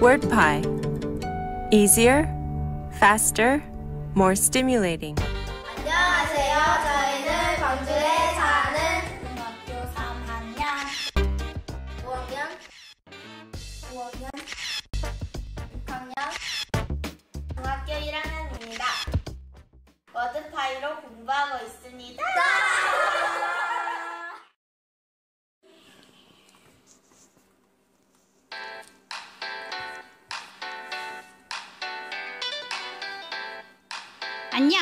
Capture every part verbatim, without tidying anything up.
WordPie. Easier, faster, more stimulating. 안녕하세요. 저희는 광주에 사는 중학교 삼 학년, 오 학년, 오 학년, 육 학년, 중학교 일 학년입니다. 워드파이로 공부하고 있습니다. 안녕.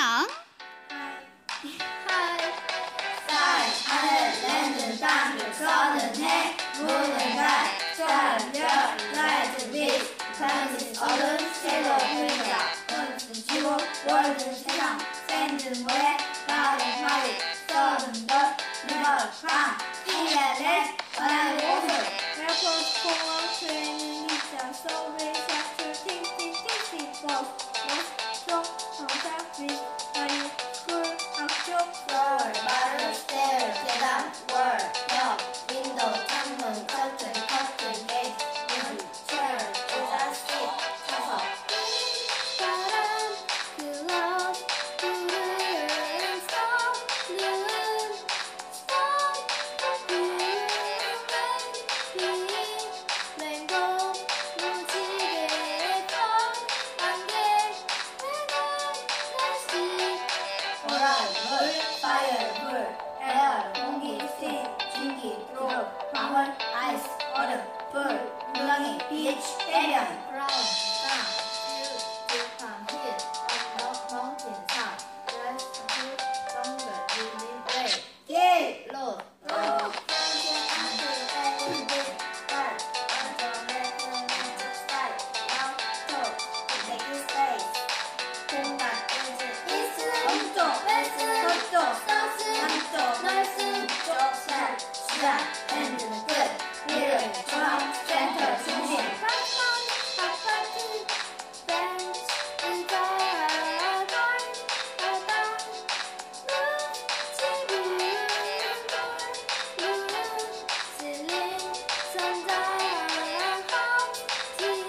하이. 쌀, 하늘, 랜드, 땅, 서는 해, 무는 달, 별, 별, 라이트, 빛, 편지, 어른, 셀로, 글자, 은은 지구, 월드는 세상, 샌드는 모래, 나는 바위, 서는 별, 리버, 강, 이래래, 원하는 곳을, 에어포트, 공원, 트레이닝, 기차, 서브웨이, 샤틀, 팅팅, 팅팅, 버스, 버스, 정상, 빛, 다리, 쿨, 학교, 월, 마을, 스테어, 계단, 월, 역, 윈도우, 창문, 커튼, 커튼, 게이트, 문, 체어, 의자, 시트, 좌석. 바람, 클럽, 구름, 선, 눈, 스톱, 뷰, 맹고, 무지개, 건, 안개, 날씨. 오란, 물, 파이어, 물, 에어, 공기, 스팀, 증기, 드롭, 방울, 아이스, 얼음, 불, 물렁이, 비치, 대면, 브라운, 땅, 뷰, 들판, 힐, 언덕, 마운틴, 산, 드레스, 힐, 정글, 릴리, 웨이, 길, 로드, 로드, 펜션, 안드, 밴드, 발, 완전, 레슨, 스타일, 아웃톱, 메이크 스페이스, 공간, 인지, 이스, 왼쪽, 웨스트, 서쪽, 서스, 남쪽, north, 북쪽, 살, 시간, 엔드는 끝, 미를, 중앙, 센터, 중심, 팡팡, 아파트, 벤치, 의자, 걸, 바닥, 문, 지붕, 돌, 문, 실링, 천장, 하우스, 집,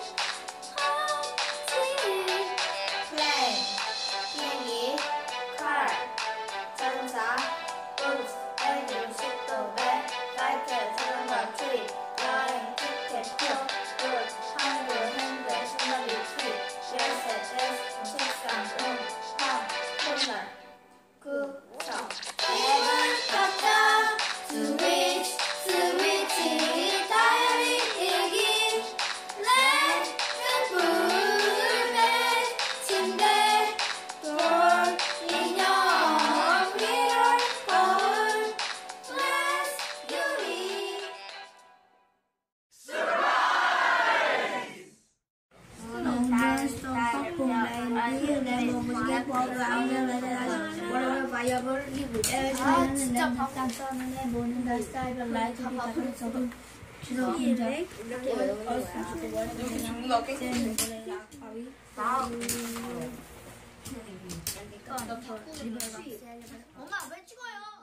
하우스, 플레인, 비행기, car, 자동차, boost, 엔진, 속도, 배, 라이트, 자전거, 트립, 여행, 티켓, 표, 볼, 항구, 핸들, 손잡이, 트립, 열쇠, 데스크, 책상, 룸, 방, 코너, 구청, 앱은 깜짝, 스위치, 스위치, 다이어리, 일기, 램프, 불빛, 침대, 돌, 인형, 미러, 거울, 글래스, 유리. 엄마 왜 찍어요?